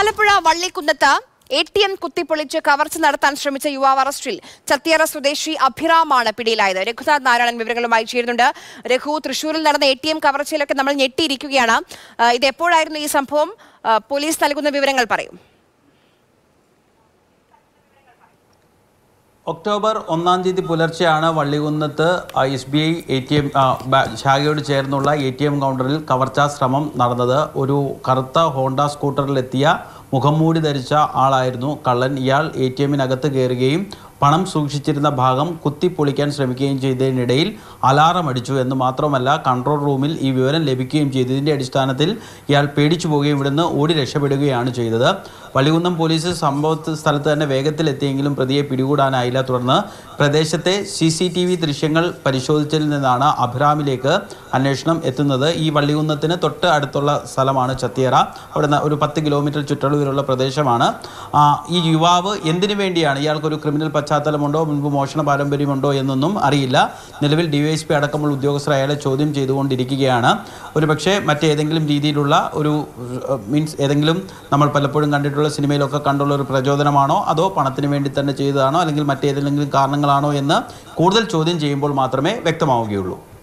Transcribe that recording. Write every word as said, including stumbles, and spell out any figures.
ആലപ്പുഴ വള്ളിക്കുന്നത്ത് A T M കുത്തിപ്പൊളിച്ച് കവർച്ച നടത്താൻ ശ്രമിച്ച യുവാവ് അറസ്റ്റിൽ. ചത്തിയറ സ്വദേശി അഭിറാമാണ് പിടിയിലായത്. രഘുനാഥ് നാരായണൻ വിവരങ്ങളുമായി ചേരുന്നുണ്ട്. രഘു, തൃശൂരിൽ നടന്ന എ ടി എം കവർച്ചയിലൊക്കെ നമ്മൾ ഞെട്ടിയിരിക്കുകയാണ്. ഇത് എപ്പോഴായിരുന്നു ഈ സംഭവം? പോലീസ് നൽകുന്ന വിവരങ്ങൾ പറയും. ഒക്ടോബർ ഒന്നാം തീയതി പുലർച്ചെയാണ് വള്ളികുന്നത്ത് S B I A T M ശാഖയോട് ചേർന്നുള്ള എ ടി എം കൗണ്ടറിൽ കവർച്ചാ ശ്രമം നടന്നത്. ഒരു കറുത്ത ഹോണ്ട സ്കൂട്ടറിലെത്തിയ മുഖംമൂടി ധരിച്ച ആളായിരുന്നു കള്ളൻ. ഇയാൾ എ ടി എമ്മിനകത്ത് കയറുകയും പണം സൂക്ഷിച്ചിരുന്ന ഭാഗം കുത്തിപ്പൊളിക്കാൻ ശ്രമിക്കുകയും ചെയ്തതിനിടയിൽ അലാറം അടിച്ചു എന്ന് മാത്രമല്ല കൺട്രോൾ റൂമിൽ ഈ വിവരം ലഭിക്കുകയും ചെയ്തു. ഇതിൻ്റെ അടിസ്ഥാനത്തിൽ ഇയാൾ പേടിച്ചു പോവുകയും ഇവിടുന്ന് ഓടി രക്ഷപ്പെടുകയാണ് ചെയ്തത്. വള്ളികുന്നം പോലീസ് സംഭവ സ്ഥലത്ത് തന്നെ വേഗത്തിലെത്തിയെങ്കിലും പ്രതിയെ പിടികൂടാനായില്ല. തുടർന്ന് പ്രദേശത്തെ സി സി ടി വി ദൃശ്യങ്ങൾ പരിശോധിച്ചതിൽ നിന്നാണ് അഭിറാമിലേക്ക് അന്വേഷണം എത്തുന്നത്. ഈ വള്ളികുന്നത്തിന് തൊട്ട് അടുത്തുള്ള സ്ഥലമാണ് ചത്തിയറ. അവിടുന്ന് ഒരു പത്ത് കിലോമീറ്റർ ചുറ്റളവിലുള്ള പ്രദേശമാണ്. ഈ യുവാവ് എന്തിനു വേണ്ടിയാണ്, ഇയാൾക്കൊരു ക്രിമിനൽ പശ്ചാത്തലമുണ്ടോ, മുൻപ് മോഷണ പാരമ്പര്യമുണ്ടോ എന്നൊന്നും അറിയില്ല. നിലവിൽ ഡി വൈ എസ് പി അടക്കമുള്ള ഉദ്യോഗസ്ഥർ അയാളെ ചോദ്യം ചെയ്തുകൊണ്ടിരിക്കുകയാണ്. ഒരു പക്ഷേ മറ്റേതെങ്കിലും രീതിയിലുള്ള ഒരു മീൻസ് ഏതെങ്കിലും നമ്മൾ പലപ്പോഴും കണ്ടിട്ടുള്ള സിനിമയിലൊക്കെ കണ്ടുള്ള ഒരു പ്രചോദനമാണോ, അതോ പണത്തിന് വേണ്ടി തന്നെ ചെയ്തതാണോ, അല്ലെങ്കിൽ മറ്റേതെങ്കിലും കാരണങ്ങളാണോ എന്ന് കൂടുതൽ ചോദ്യം ചെയ്യുമ്പോൾ മാത്രമേ വ്യക്തമാവുകയുള്ളൂ.